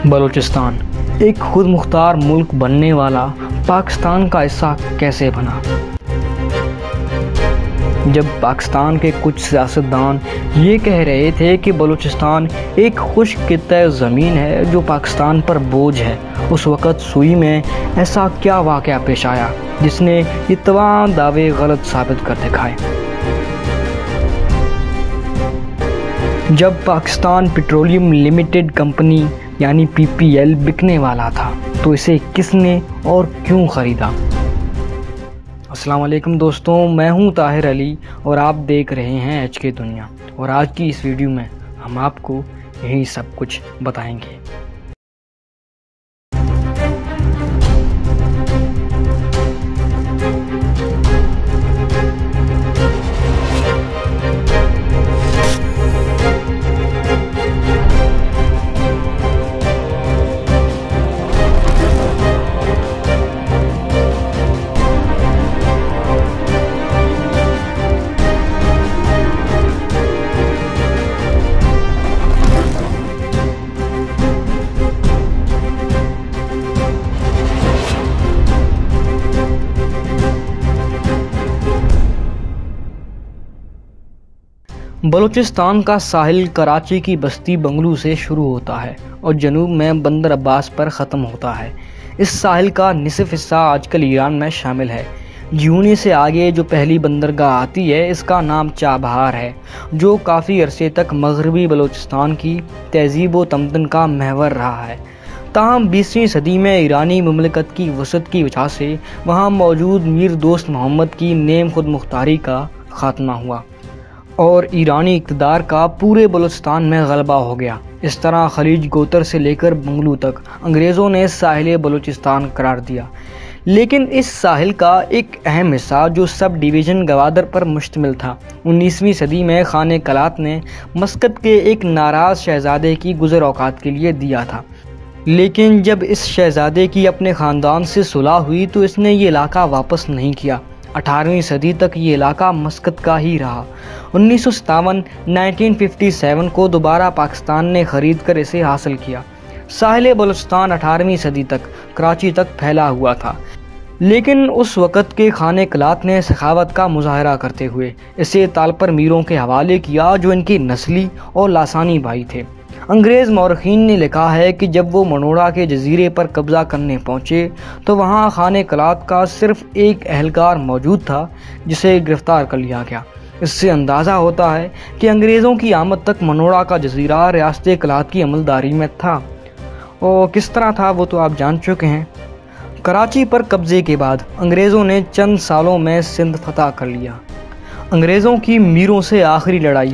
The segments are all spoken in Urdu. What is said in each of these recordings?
بلوچستان ایک خود مختار ملک بننے والا پاکستان کا حصہ کیسے بنا؟ جب پاکستان کے کچھ سیاستدان یہ کہہ رہے تھے کہ بلوچستان ایک خشک خطہ زمین ہے جو پاکستان پر بوجھ ہے، اس وقت سوئی میں ایسا کیا واقعہ پیش آیا جس نے یہ تمام دعوے غلط ثابت کر دکھائے؟ جب پاکستان پیٹرولیم لمیٹڈ کمپنی یعنی PPL بکنے والا تھا تو اسے کس نے اور کیوں خریدا؟ السلام علیکم دوستوں، میں ہوں طاہر علی اور آپ دیکھ رہے ہیں HK دنیا، اور آج کی اس ویڈیو میں ہم آپ کو یہی سب کچھ بتائیں گے۔ بلوچستان کا ساحل کراچی کی بستی بنگلو سے شروع ہوتا ہے اور جنوب میں بندر عباس پر ختم ہوتا ہے۔ اس ساحل کا نصف حصہ آج کل ایران میں شامل ہے۔ جیونی سے آگے جو پہلی بندرگاہ آتی ہے اس کا نام چابہار ہے، جو کافی عرصے تک مغربی بلوچستان کی تہذیب و تمدن کا محور رہا ہے۔ تاہم 20ویں صدی میں ایرانی مملکت کی وسعت کی وجہ سے وہاں موجود میر دوست محمد کی نیم خود مختاری کا خاتمہ ہوا اور ایرانی اقتدار کا پورے بلوچستان میں غلبہ ہو گیا۔ اس طرح خلیج گوتر سے لے کر بنگلو تک انگریزوں نے ساحل بلوچستان قرار دیا، لیکن اس ساحل کا ایک اہم حصہ جو سب ڈویژن گوادر پر مشتمل تھا 19ویں صدی میں خانہ قلات نے مسقط کے ایک ناراض شہزادے کی گزر اوقات کے لیے دیا تھا، لیکن جب اس شہزادے کی اپنے خاندان سے صلح ہوئی تو اس نے یہ علاقہ واپس نہیں کیا۔ 18ویں صدی تک یہ علاقہ مسقط کا ہی رہا۔ 1957 کو دوبارہ پاکستان نے خرید کر اسے حاصل کیا۔ ساحل بلوچستان 18ویں صدی تک کراچی تک پھیلا ہوا تھا، لیکن اس وقت کے خانہ قلات نے سخاوت کا مظاہرہ کرتے ہوئے اسے تالپر میروں کے حوالے کیا جو ان کے نسلی اور لاسانی بھائی تھے۔ انگریز مورخین نے لکھا ہے کہ جب وہ منوڑا کے جزیرے پر قبضہ کرنے پہنچے تو وہاں خانہ قلات کا صرف ایک اہلکار موجود تھا جسے گرفتار کر لیا گیا۔ اس سے اندازہ ہوتا ہے کہ انگریزوں کی آمد تک منوڑا کا جزیرہ ریاست قلات کی عملداری میں تھا، اور کس طرح تھا وہ تو آپ جان چکے ہیں۔ کراچی پر قبضے کے بعد انگریزوں نے چند سالوں میں سندھ فتح کر لیا۔ انگریزوں کی میروں سے آخری لڑائی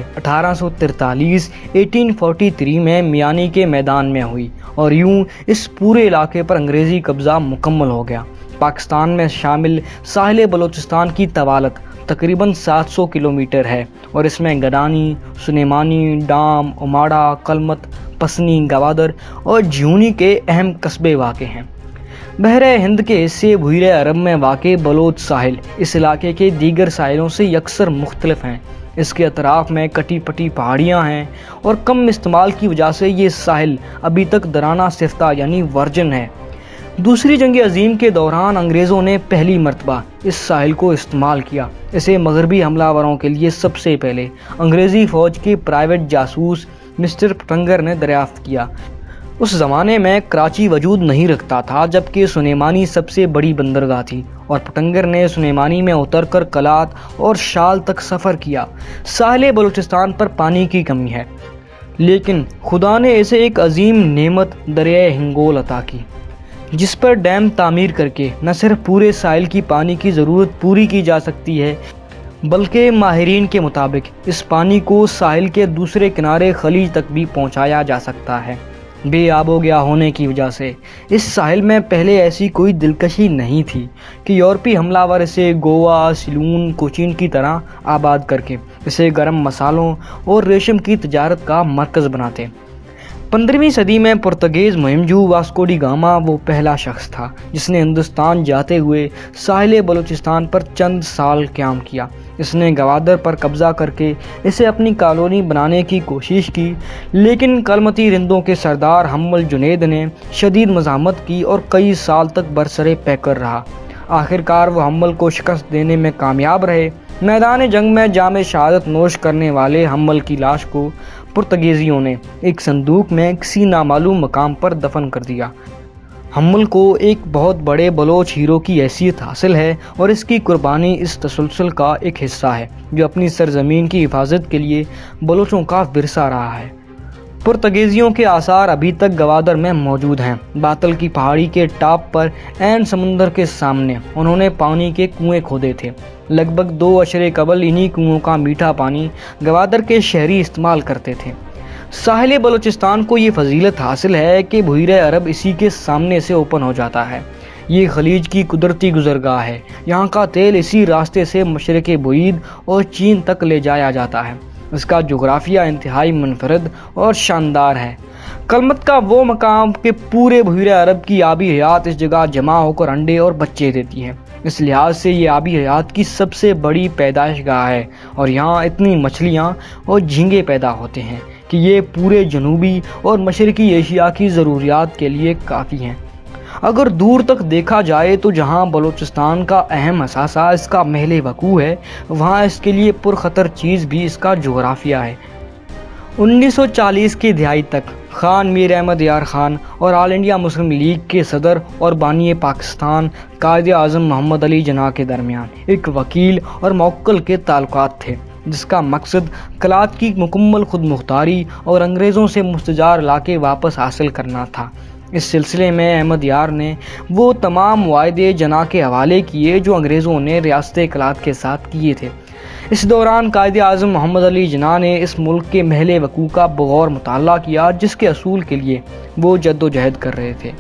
1843 میں میانی کے میدان میں ہوئی اور یوں اس پورے علاقے پر انگریزی قبضہ مکمل ہو گیا۔ پاکستان میں شامل ساحل بلوچستان کی طوالت تقریباً 700 کلومیٹر ہے اور اس میں گڈانی، سنیمانی، ڈام، اماڑہ، کلمت، پسنی، گوادر اور جیونی کے اہم قصبے واقع ہیں۔ بحر ہند کے حصے بحیرہ عرب میں واقع بلوچ ساحل اس علاقے کے دیگر ساحلوں سے یکسر مختلف ہیں۔ اس کے اطراف میں کٹی پٹی پہاڑیاں ہیں اور کم استعمال کی وجہ سے یہ ساحل ابھی تک درانہ سفتہ یعنی ورجن ہے۔ دوسری جنگ عظیم کے دوران انگریزوں نے پہلی مرتبہ اس ساحل کو استعمال کیا۔ اسے مغربی حملہ آوروں کے لیے سب سے پہلے انگریزی فوج کے پرائیویٹ جاسوس مسٹر پٹنگر نے دریافت کیا۔ اس زمانے میں کراچی وجود نہیں رکھتا تھا، جبکہ سنیمانی سب سے بڑی بندرگاہ تھی، اور پٹنگر نے سنیمانی میں اتر کر قلات اور شال تک سفر کیا۔ ساحل بلوچستان پر پانی کی کمی ہے، لیکن خدا نے اسے ایک عظیم نعمت دریائے ہنگول عطا کی، جس پر ڈیم تعمیر کر کے نہ صرف پورے ساحل کی پانی کی ضرورت پوری کی جا سکتی ہے، بلکہ ماہرین کے مطابق اس پانی کو ساحل کے دوسرے کنارے خلیج تک بھی پہنچایا جا سکتا ہے۔ بے آب و گیا ہونے کی وجہ سے اس ساحل میں پہلے ایسی کوئی دلکشی نہیں تھی کہ یورپی حملہ آور اسے گوا، سیلون، کوچین کی طرح آباد کر کے اسے گرم مسالوں اور ریشم کی تجارت کا مرکز بناتے۔ 15ویں صدی میں پرتگیز مہمجو واسکو ڈی گاما وہ پہلا شخص تھا جس نے ہندوستان جاتے ہوئے ساحل بلوچستان پر چند سال قیام کیا۔ اس نے گوادر پر قبضہ کر کے اسے اپنی کالونی بنانے کی کوشش کی، لیکن کلمتی رندوں کے سردار حمل جنید نے شدید مزاحمت کی اور کئی سال تک برسرے پیکر رہا۔ آخرکار وہ حمل کو شکست دینے میں کامیاب رہے۔ میدان جنگ میں جام شہادت نوش کرنے والے حمل کی لاش کو پرتگیزیوں نے ایک صندوق میں کسی نامعلوم مقام پر دفن کر دیا۔ حمل کو ایک بہت بڑے بلوچ ہیرو کی حیثیت حاصل ہے اور اس کی قربانی اس تسلسل کا ایک حصہ ہے جو اپنی سرزمین کی حفاظت کے لیے بلوچوں کا ورثہ رہا ہے۔ پرتگیزیوں کے آثار ابھی تک گوادر میں موجود ہیں۔ باتل کی پہاڑی کے ٹاپ پر عین سمندر کے سامنے انہوں نے پانی کے کنویں کھودے تھے۔ لگ بھگ 2 عشرے قبل انہی کنوؤں کا میٹھا پانی گوادر کے شہری استعمال کرتے تھے۔ ساحل بلوچستان کو یہ فضیلت حاصل ہے کہ بحیرہ عرب اسی کے سامنے سے اوپن ہو جاتا ہے۔ یہ خلیج کی قدرتی گزرگاہ ہے۔ یہاں کا تیل اسی راستے سے مشرق بعید اور چین تک لے جایا جاتا ہے۔ اس کا جغرافیہ انتہائی منفرد اور شاندار ہے۔ کلمت کا وہ مقام کہ پورے بحیرہ عرب کی آبی حیات اس جگہ جمع ہو کر انڈے اور بچے دیتی ہے۔ اس لحاظ سے یہ آبی حیات کی سب سے بڑی پیدائش گاہ ہے اور یہاں اتنی مچھلیاں اور جھینگے پیدا ہوتے ہیں کہ یہ پورے جنوبی اور مشرقی ایشیا کی ضروریات کے لیے کافی ہیں۔ اگر دور تک دیکھا جائے تو جہاں بلوچستان کا اہم اثاثہ اس کا محل وقوع ہے، وہاں اس کے لیے پرخطر چیز بھی اس کا جغرافیہ ہے۔ 1940 کی دہائی تک خان میر احمد یار خان اور آل انڈیا مسلم لیگ کے صدر اور بانی پاکستان قائد اعظم محمد علی جناح کے درمیان ایک وکیل اور موکل کے تعلقات تھے، جس کا مقصد کلات کی مکمل خود مختاری اور انگریزوں سے مستجار علاقے واپس حاصل کرنا تھا۔ اس سلسلے میں احمد یار نے وہ تمام معاہدے جناح کے حوالے کیے جو انگریزوں نے ریاست کلات کے ساتھ کیے تھے۔ اس دوران قائد اعظم محمد علی جناح نے اس ملک کے محل وقوع کا بغور مطالعہ کیا جس کے اصول کے لیے وہ جد و جہد کر رہے تھے۔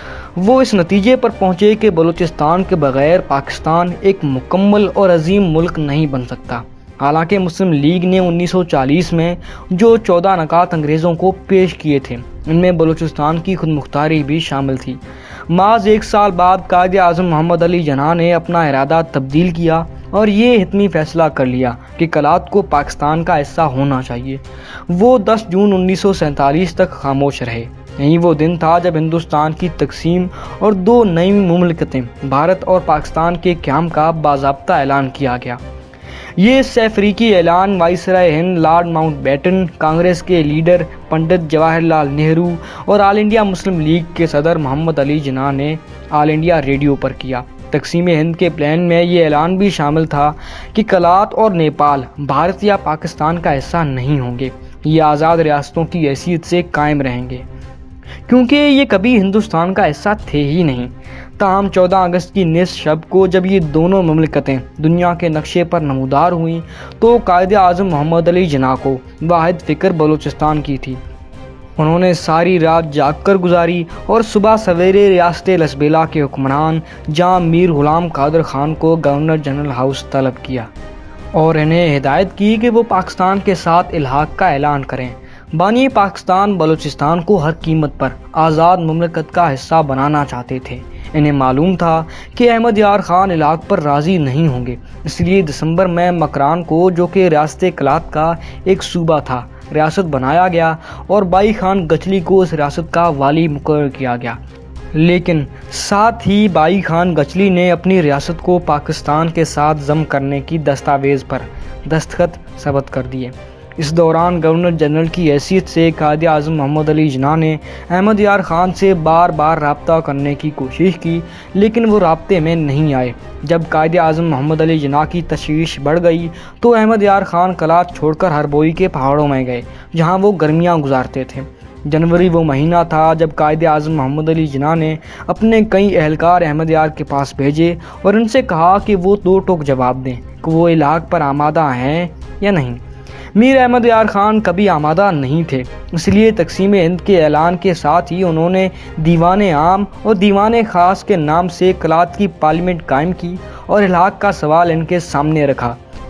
وہ اس نتیجے پر پہنچے کہ بلوچستان کے بغیر پاکستان ایک مکمل اور عظیم ملک نہیں بن سکتا۔ حالانکہ مسلم لیگ نے 1940 میں جو 14 نکات انگریزوں کو پیش کیے تھے، ان میں بلوچستان کی خود مختاری بھی شامل تھی۔ محض 1 سال بعد قائد اعظم محمد علی جناح نے اپنا ارادہ تبدیل کیا اور یہ حتمی فیصلہ کر لیا کہ کلات کو پاکستان کا حصہ ہونا چاہیے۔ وہ 10 جون 1947 تک خاموش رہے۔ یہی وہ دن تھا جب ہندوستان کی تقسیم اور 2 نئی مملکتیں بھارت اور پاکستان کے قیام کا باضابطہ اعلان کیا گیا۔ یہ سہ فریقی اعلان viceroy Hind lord Mountbatten, Congress کے لیڈر پنڈت جواہر لال نہرو اور آل انڈیا مسلم لیگ کے صدر محمد علی جناح نے آل انڈیا ریڈیو پر کیا۔ تقسیم ہند کے پلان میں یہ اعلان بھی شامل تھا کہ کلات اور نیپال بھارت یا پاکستان کا حصہ نہیں ہوں گے، یہ آزاد ریاستوں کی حیثیت سے قائم رہیں گے، کیونکہ یہ کبھی ہندوستان کا حصہ تھے ہی نہیں۔ تاہم 14 اگست کی نصف شب کو جب یہ دونوں مملکتیں دنیا کے نقشے پر نمودار ہوئیں تو قائد اعظم محمد علی جناح کو واحد فکر بلوچستان کی تھی۔ انہوں نے ساری رات جاگ کر گزاری اور صبح سویرے ریاست لسبیلا کے حکمران جام میر غلام قادر خان کو گورنر جنرل ہاؤس طلب کیا اور انہیں ہدایت کی کہ وہ پاکستان کے ساتھ الحاق کا اعلان کریں۔ بانی پاکستان بلوچستان کو ہر قیمت پر آزاد مملکت کا حصہ بنانا چاہتے تھے۔ انہیں معلوم تھا کہ احمد یار خان الحاق پر راضی نہیں ہوں گے، اس لیے دسمبر میں مکران کو، جو کہ ریاست کلات کا ایک صوبہ تھا، ریاست بنایا گیا اور بائی خان گچلی کو اس ریاست کا والی مقرر کیا گیا۔ لیکن ساتھ ہی بائی خان گچلی نے اپنی ریاست کو پاکستان کے ساتھ ضم کرنے کی دستاویز پر دستخط ثبت کر دیے۔ اس دوران گورنر جنرل کی حیثیت سے قائد اعظم محمد علی جناح نے احمد یار خان سے بار بار رابطہ کرنے کی کوشش کی، لیکن وہ رابطے میں نہیں آئے۔ جب قائد اعظم محمد علی جناح کی تشویش بڑھ گئی تو احمد یار خان کلات چھوڑ کر ہربوئی کے پہاڑوں میں گئے، جہاں وہ گرمیاں گزارتے تھے۔ جنوری وہ مہینہ تھا جب قائد اعظم محمد علی جناح نے اپنے کئی اہلکار احمد یار کے پاس بھیجے اور ان سے کہا کہ وہ 2 ٹوک جواب دیں کہ وہ الحاق پر آمادہ ہیں یا نہیں۔ میر احمد یار خان کبھی آمادہ نہیں تھے، اس لیے تقسیم ہند کے اعلان کے ساتھ ہی انہوں نے دیوان عام اور دیوان خاص کے نام سے کلات کی پارلیمنٹ قائم کی اور الحاق کا سوال ان کے سامنے رکھا۔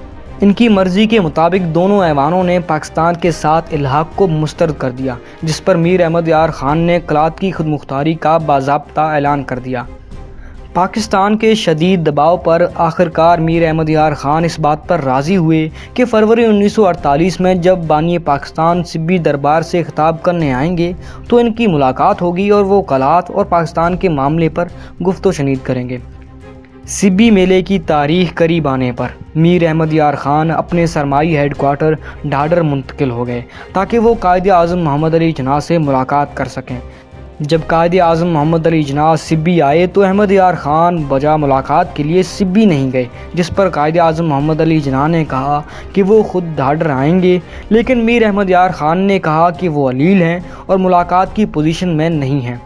ان کی مرضی کے مطابق دونوں ایوانوں نے پاکستان کے ساتھ الحاق کو مسترد کر دیا، جس پر میر احمد یار خان نے کلات کی خود مختاری کا باضابطہ اعلان کر دیا۔ پاکستان کے شدید دباؤ پر آخرکار میر احمد یار خان اس بات پر راضی ہوئے کہ فروری 1948 میں جب بانی پاکستان سبی دربار سے خطاب کرنے آئیں گے تو ان کی ملاقات ہوگی اور وہ کلات اور پاکستان کے معاملے پر گفت و شنید کریں گے۔ سبی میلے کی تاریخ قریب آنے پر میر احمد یار خان اپنے سرمائی ہیڈ کوارٹر ڈھاڈر منتقل ہو گئے تاکہ وہ قائد اعظم محمد علی جناح سے ملاقات کر سکیں۔ جب قائد اعظم محمد علی جناح سبی آئے تو احمد یار خان بجا ملاقات کے لیے سبی نہیں گئے، جس پر قائد اعظم محمد علی جناح نے کہا کہ وہ خود ڈھاڈر آئیں گے، لیکن میر احمد یار خان نے کہا کہ وہ علیل ہیں اور ملاقات کی پوزیشن میں نہیں ہیں،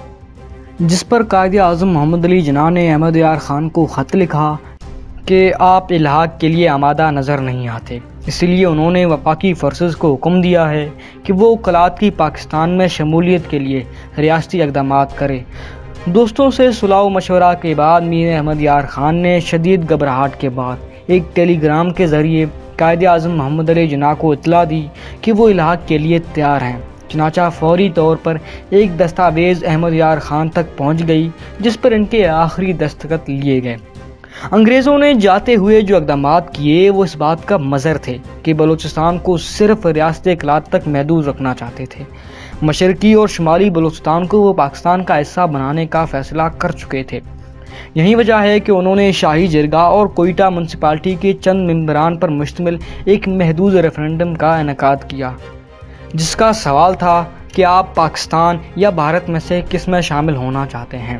جس پر قائد اعظم محمد علی جناح نے احمد یار خان کو خط لکھا کہ آپ الحاق کے لیے آمادہ نظر نہیں آتے، اس لیے انہوں نے وفاقی فورسز کو حکم دیا ہے کہ وہ کلات کی پاکستان میں شمولیت کے لیے ریاستی اقدامات کرے۔ دوستوں سے صلاح و مشورہ کے بعد میر احمد یار خان نے شدید گھبراہٹ کے بعد ایک ٹیلی گرام کے ذریعے قائد اعظم محمد علی جناح کو اطلاع دی کہ وہ الحاق کے لیے تیار ہیں۔ چنانچہ فوری طور پر ایک دستاویز احمد یار خان تک پہنچ گئی جس پر ان کے آخری دستخط لیے گئے۔ انگریزوں نے جاتے ہوئے جو اقدامات کیے وہ اس بات کا مظہر تھے کہ بلوچستان کو صرف ریاست کلات تک محدود رکھنا چاہتے تھے۔ مشرقی اور شمالی بلوچستان کو وہ پاکستان کا حصہ بنانے کا فیصلہ کر چکے تھے۔ یہی وجہ ہے کہ انہوں نے شاہی جرگہ اور کوئٹہ میونسپلٹی کے چند ممبران پر مشتمل ایک محدود ریفرنڈم کا انعقاد کیا، جس کا سوال تھا کہ آپ پاکستان یا بھارت میں سے کس میں شامل ہونا چاہتے ہیں۔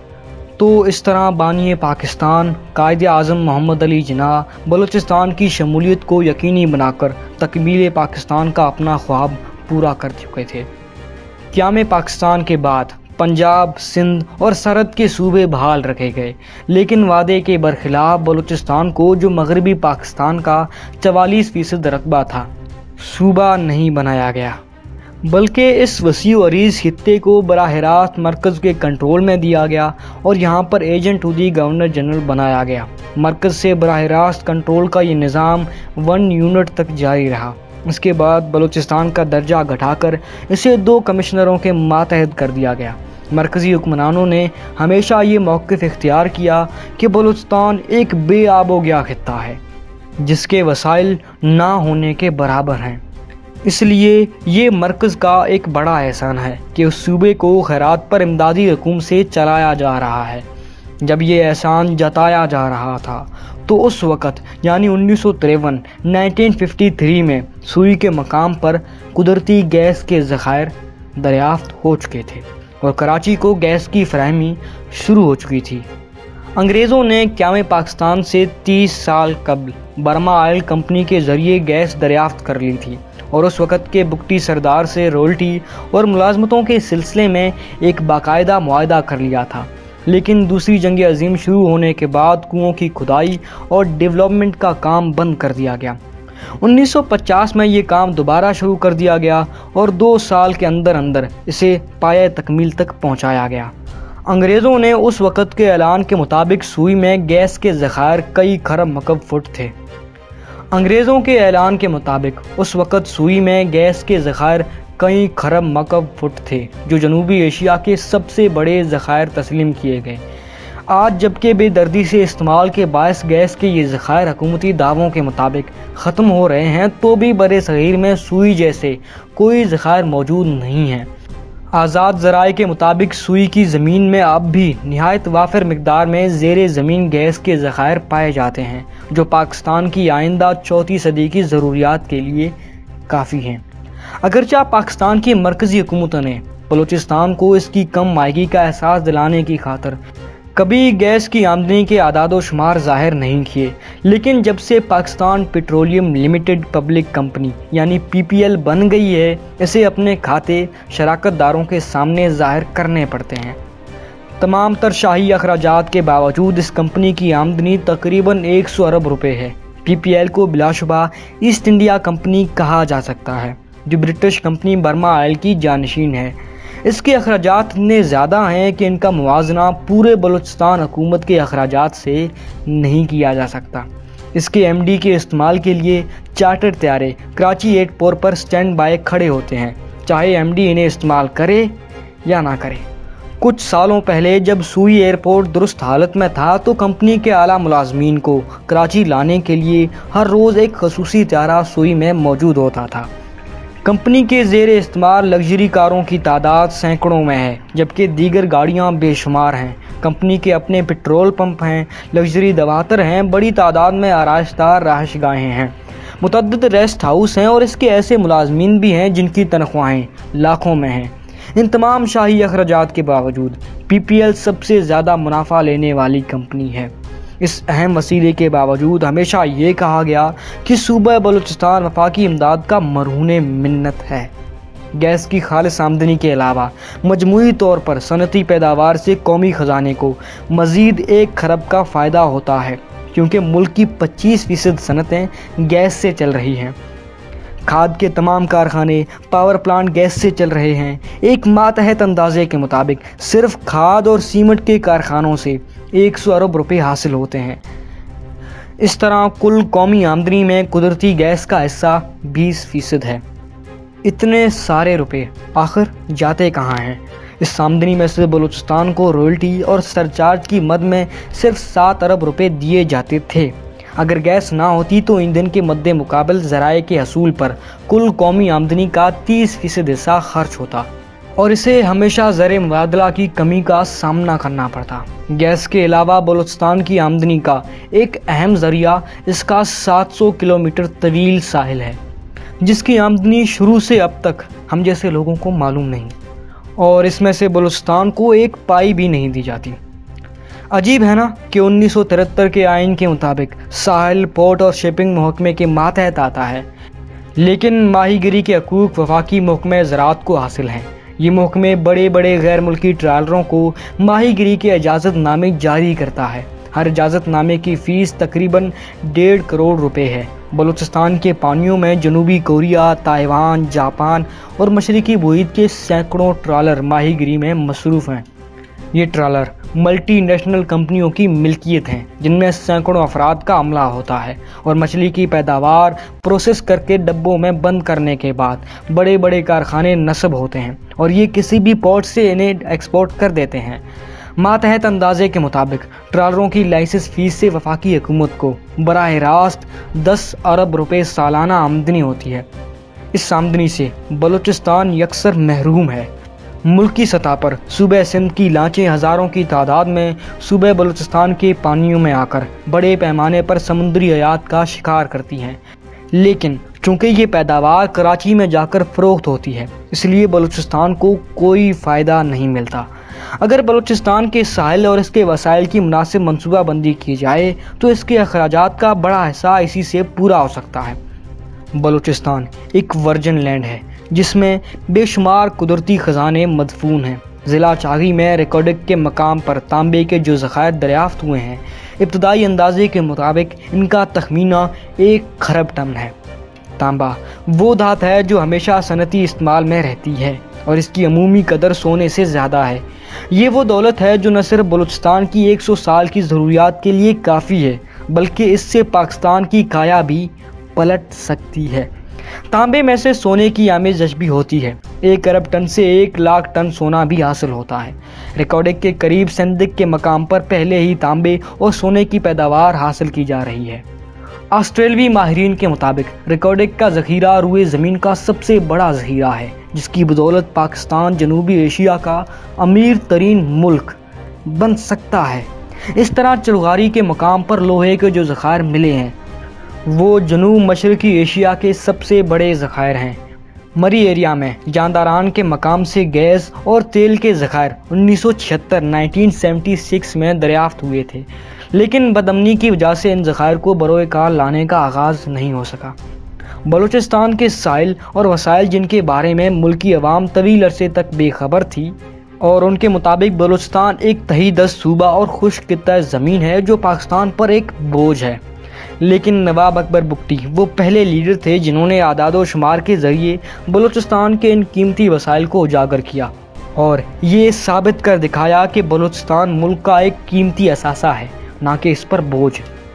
تو اس طرح بانی پاکستان قائد اعظم محمد علی جناح بلوچستان کی شمولیت کو یقینی بنا کر تکمیل پاکستان کا اپنا خواب پورا کر چکے تھے۔ قیام پاکستان کے بعد پنجاب، سندھ اور سرحد کے صوبے بحال رکھے گئے، لیکن وعدے کے برخلاف بلوچستان کو جو مغربی پاکستان کا 44% رقبہ تھا صوبہ نہیں بنایا گیا، بلکہ اس وسیع و عریض خطے کو براہ راست مرکز کے کنٹرول میں دیا گیا اور یہاں پر agent to the governor general بنایا گیا۔ مرکز سے براہ راست کنٹرول کا یہ نظام 1 یونٹ تک جاری رہا۔ اس کے بعد بلوچستان کا درجہ گھٹا کر اسے 2 کمشنروں کے ماتحت کر دیا گیا۔ مرکزی حکمرانوں نے ہمیشہ یہ موقف اختیار کیا کہ بلوچستان ایک بے آب و گیا خطہ ہے جس کے وسائل نہ ہونے کے برابر ہیں، اس لیے یہ مرکز کا ایک بڑا احسان ہے کہ اس صوبے کو خیرات پر امدادی رقوم سے چلایا جا رہا ہے۔ جب یہ احسان جتایا جا رہا تھا تو اس وقت یعنی 1953 میں سوئی کے مقام پر قدرتی گیس کے ذخائر دریافت ہو چکے تھے اور کراچی کو گیس کی فراہمی شروع ہو چکی تھی۔ انگریزوں نے قیام پاکستان سے 30 سال قبل برما آئل کمپنی کے ذریعے گیس دریافت کر لی تھی اور اس وقت کے بگٹی سردار سے رولٹی اور ملازمتوں کے سلسلے میں ایک باقاعدہ معاہدہ کر لیا تھا، لیکن دوسری جنگ عظیم شروع ہونے کے بعد کنوؤں کی کھدائی اور ڈیولپمنٹ کا کام بند کر دیا گیا۔ 1950 میں یہ کام دوبارہ شروع کر دیا گیا اور 2 سال کے اندر اندر اسے پایہ تکمیل تک پہنچایا گیا۔ انگریزوں نے اس وقت کے اعلان کے مطابق سوئی میں گیس کے ذخائر کئی خرب مکعب فٹ تھے۔ انگریزوں کے اعلان کے مطابق اس وقت سوئی میں گیس کے ذخائر کئی خرب مکعب فٹ تھے، جو جنوبی ایشیا کے سب سے بڑے ذخائر تسلیم کیے گئے۔ آج جبکہ بے دردی سے استعمال کے باعث گیس کے یہ ذخائر حکومتی دعووں کے مطابق ختم ہو رہے ہیں، تو بھی برِ صغیر میں سوئی جیسے کوئی ذخائر موجود نہیں ہیں۔ آزاد ذرائع کے مطابق سوئی کی زمین میں اب بھی نہایت وافر مقدار میں زیر زمین گیس کے ذخائر پائے جاتے ہیں، جو پاکستان کی آئندہ چوتھی صدی کی ضروریات کے لیے کافی ہیں۔ اگرچہ پاکستان کی مرکزی حکومت نے بلوچستان کو اس کی کم مائیگی کا احساس دلانے کی خاطر کبھی گیس کی آمدنی کے اعداد و شمار ظاہر نہیں کیے، لیکن جب سے Pakistan petroleum limited public company یعنی PPL بن گئی ہے، اسے اپنے کھاتے شراکت داروں کے سامنے ظاہر کرنے پڑتے ہیں۔ تمام تر شاہی اخراجات کے باوجود اس کمپنی کی آمدنی تقریباً 100 ارب روپے ہے۔ PPL کو بلا شبہ ایسٹ انڈیا کمپنی کہا جا سکتا ہے، جو برٹش کمپنی برما آئل کی جانشین ہے۔ اس کے اخراجات اتنے زیادہ ہیں کہ ان کا موازنہ پورے بلوچستان حکومت کے اخراجات سے نہیں کیا جا سکتا۔ اس کے MD کے استعمال کے لیے چارٹر طیارے کراچی ایئرپورٹ پر سٹینڈ بائی کھڑے ہوتے ہیں، چاہے MD انہیں استعمال کرے یا نہ کرے۔ کچھ سالوں پہلے جب سوئی ایئرپورٹ درست حالت میں تھا تو کمپنی کے اعلیٰ ملازمین کو کراچی لانے کے لیے ہر روز ایک خصوصی طیارہ سوئی میں موجود ہوتا تھا۔ کمپنی کے زیر استعمال لگژری کاروں کی تعداد سینکڑوں میں ہے، جبکہ دیگر گاڑیاں بے شمار ہیں۔ کمپنی کے اپنے پٹرول پمپ ہیں، لگژری دفاتر ہیں، بڑی تعداد میں آرائش دار رہائش گاہیں ہیں، متعدد ریسٹ ہاؤس ہیں اور اس کے ایسے ملازمین بھی ہیں جن کی تنخواہیں لاکھوں میں ہیں۔ ان تمام شاہی اخراجات کے باوجود PPL سب سے زیادہ منافع لینے والی کمپنی ہے۔ اس اہم وسیلے کے باوجود ہمیشہ یہ کہا گیا کہ صوبہ بلوچستان وفاقی امداد کا مرہون منت ہے۔ گیس کی خالص آمدنی کے علاوہ مجموعی طور پر صنعتی پیداوار سے قومی خزانے کو مزید 1 کھرب کا فائدہ ہوتا ہے، کیونکہ ملک کی 25% صنعتیں گیس سے چل رہی ہیں۔ کھاد کے تمام کارخانے، پاور پلانٹ گیس سے چل رہے ہیں۔ ایک ماتحت اندازے کے مطابق صرف کھاد اور سیمنٹ کے کارخانوں سے 100 ارب روپے حاصل ہوتے ہیں۔ اس طرح کل قومی آمدنی میں قدرتی گیس کا حصہ 20% ہے۔ اتنے سارے روپے آخر جاتے کہاں ہیں؟ اس آمدنی میں سے بلوچستان کو رویلٹی اور سرچارج کی مد میں صرف 7 ارب روپے دیے جاتے تھے۔ اگر گیس نہ ہوتی تو ایندھن کے مد مقابل ذرائع کے حصول پر کل قومی آمدنی کا 30% حصہ خرچ ہوتا اور اسے ہمیشہ زر مبادلہ کی کمی کا سامنا کرنا پڑتا۔ گیس کے علاوہ بلوچستان کی آمدنی کا ایک اہم ذریعہ اس کا 700 کلومیٹر طویل ساحل ہے، جس کی آمدنی شروع سے اب تک ہم جیسے لوگوں کو معلوم نہیں، اور اس میں سے بلوچستان کو ایک پائی بھی نہیں دی جاتی۔ عجیب ہے نا کہ 1973 کے آئین کے مطابق ساحل، پورٹ اور شپنگ محکمے کے ماتحت آتا ہے، لیکن ماہی گیری کے حقوق وفاقی محکمہ زراعت کو حاصل ہیں۔ یہ محکمے بڑے بڑے غیر ملکی ٹرالروں کو ماہی گیری کے اجازت نامے جاری کرتا ہے۔ ہر اجازت نامے کی فیس تقریباً 1.5 کروڑ روپے ہے۔ بلوچستان کے پانیوں میں جنوبی کوریا، تائیوان، جاپان اور مشرقی محیط کے سینکڑوں ٹرالر ماہی گیری میں مصروف ہیں۔ یہ ٹرالر ملٹی نیشنل کمپنیوں کی ملکیت ہیں، جن میں سینکڑوں افراد کا عملہ ہوتا ہے، اور مچھلی کی پیداوار پروسیس کر کے ڈبوں میں بند کرنے کے بعد بڑے بڑے کارخانے نصب ہوتے ہیں اور یہ کسی بھی پورٹ سے انہیں ایکسپورٹ کر دیتے ہیں۔ ماتحت اندازے کے مطابق ٹرالروں کی لائسنس فیس سے وفاقی حکومت کو براہ راست 10 ارب روپے سالانہ آمدنی ہوتی ہے۔ اس آمدنی سے بلوچستان یکسر محروم ہے۔ ملکی سطح پر صوبہ سندھ کی لانچیں ہزاروں کی تعداد میں صوبہ بلوچستان کے پانیوں میں آ کر بڑے پیمانے پر سمندری حیات کا شکار کرتی ہیں، لیکن چونکہ یہ پیداوار کراچی میں جا کر فروخت ہوتی ہے، اس لیے بلوچستان کو کوئی فائدہ نہیں ملتا۔ اگر بلوچستان کے ساحل اور اس کے وسائل کی مناسب منصوبہ بندی کی جائے تو اس کے اخراجات کا بڑا حصہ اسی سے پورا ہو سکتا ہے۔ بلوچستان ایک ورجن لینڈ ہے جس میں بے شمار قدرتی خزانے مدفون ہیں۔ ضلع چاغی میں ریکارڈک کے مقام پر تانبے کے جو ذخائر دریافت ہوئے ہیں، ابتدائی اندازے کے مطابق ان کا تخمینہ 1 کھرب ٹن ہے۔ تانبا وہ دھات ہے جو ہمیشہ صنعتی استعمال میں رہتی ہے اور اس کی عمومی قدر سونے سے زیادہ ہے۔ یہ وہ دولت ہے جو نہ صرف بلوچستان کی 100 سال کی ضروریات کے لیے کافی ہے، بلکہ اس سے پاکستان کی کایا بھی پلٹ سکتی ہے۔ تانبے میں سے سونے کی آمیزش بھی ہوتی ہے۔ 1 ارب ٹن سے 1 لاکھ ٹن سونا بھی حاصل ہوتا ہے۔ ریکارڈک کے قریب سندک کے مقام پر پہلے ہی تانبے اور سونے کی پیداوار حاصل کی جا رہی ہے۔ آسٹریلوی ماہرین کے مطابق ریکارڈک کا ذخیرہ روئے زمین کا سب سے بڑا ذخیرہ ہے، جس کی بدولت پاکستان جنوبی ایشیا کا امیر ترین ملک بن سکتا ہے۔ اس طرح چلغاری کے مقام پر لوہے کے جو ذخائر ملے ہیں وہ جنوب مشرقی ایشیا کے سب سے بڑے ذخائر ہیں۔ مری ایریا میں جانداران کے مقام سے گیس اور تیل کے ذخائر 1976 میں دریافت ہوئے تھے، لیکن بدامنی کی وجہ سے ان ذخائر کو بروئے کار لانے کا آغاز نہیں ہو سکا۔ بلوچستان کے ساحل اور وسائل جن کے بارے میں ملکی عوام طویل عرصے تک بے خبر تھی، اور ان کے مطابق بلوچستان ایک تہی دست صوبہ اور خشک قطع زمین ہے جو پاکستان پر ایک بوجھ ہے۔ لیکن نواب اکبر بگٹی وہ پہلے لیڈر تھے جنہوں نے اعداد و شمار کے ذریعے بلوچستان کے ان قیمتی وسائل کو اجاگر کیا اور یہ ثابت کر دکھایا کہ بلوچستان ملک کا ایک قیمتی اثاثہ ہے، نہ کہ اس پر بوجھ۔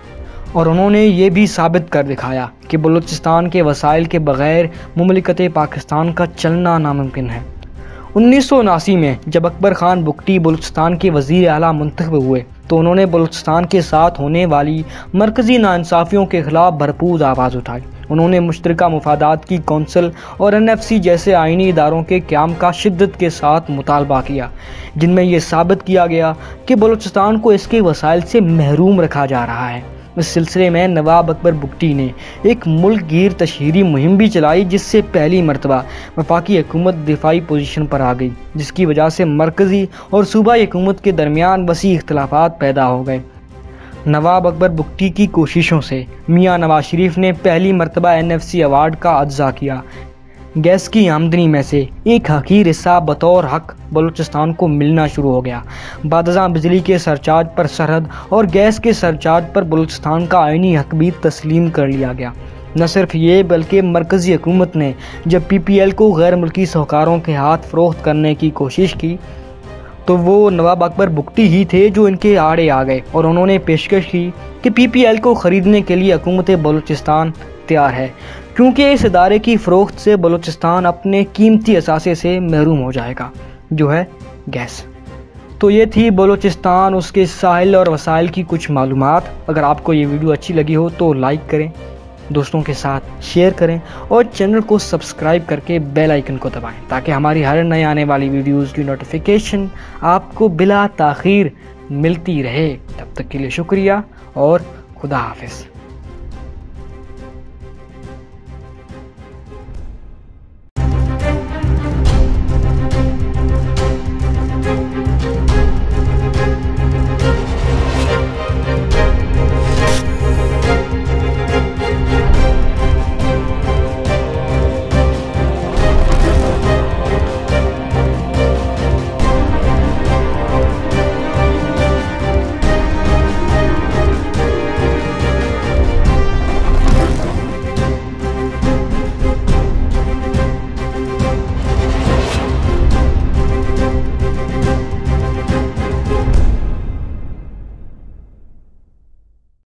اور انہوں نے یہ بھی ثابت کر دکھایا کہ بلوچستان کے وسائل کے بغیر مملکت پاکستان کا چلنا ناممکن ہے۔ 1979 میں جب اکبر خان بگٹی بلوچستان کے وزیر اعلیٰ منتخب ہوئے تو انہوں نے بلوچستان کے ساتھ ہونے والی مرکزی ناانصافیوں کے خلاف بھرپور آواز اٹھائی۔ انہوں نے مشترکہ مفادات کی کونسل اور NFC جیسے آئینی اداروں کے قیام کا شدت کے ساتھ مطالبہ کیا، جن میں یہ ثابت کیا گیا کہ بلوچستان کو اس کے وسائل سے محروم رکھا جا رہا ہے۔ اس سلسلے میں نواب اکبر بگٹی نے ایک ملک گیر تشہیری مہم بھی چلائی، جس سے پہلی مرتبہ وفاقی حکومت دفاعی پوزیشن پر آ گئی، جس کی وجہ سے مرکزی اور صوبائی حکومت کے درمیان وسیع اختلافات پیدا ہو گئے۔ نواب اکبر بگٹی کی کوششوں سے میاں نواز شریف نے پہلی مرتبہ NFC ایوارڈ کا اجرا کیا۔ گیس کی آمدنی میں سے ایک حقیر حصہ بطور حق بلوچستان کو ملنا شروع ہو گیا۔ بعد ازاں بجلی کے سرچارج پر سرحد اور گیس کے سرچارج پر بلوچستان کا آئینی حق بھی تسلیم کر لیا گیا۔ نہ صرف یہ بلکہ مرکزی حکومت نے جب PPL کو غیر ملکی ساہوکاروں کے ہاتھ فروخت کرنے کی کوشش کی تو وہ نواب اکبر بگٹی ہی تھے جو ان کے آڑے آ گئے، اور انہوں نے پیشکش کی کہ PPL کو خریدنے کے لیے حکومت بلوچستان تیار ہے، کیونکہ اس ادارے کی فروخت سے بلوچستان اپنے قیمتی اثاثے سے محروم ہو جائے گا، جو ہے گیس۔ تو یہ تھی بلوچستان، اس کے ساحل اور وسائل کی کچھ معلومات۔ اگر آپ کو یہ ویڈیو اچھی لگی ہو تو لائک کریں، دوستوں کے ساتھ شیئر کریں اور چینل کو سبسکرائب کر کے بیل آئیکن کو دبائیں تاکہ ہماری ہر نئے آنے والی ویڈیوز کی نوٹیفیکیشن آپ کو بلا تاخیر ملتی رہے۔ تب تک کے لیے شکریہ اور خدا حافظ۔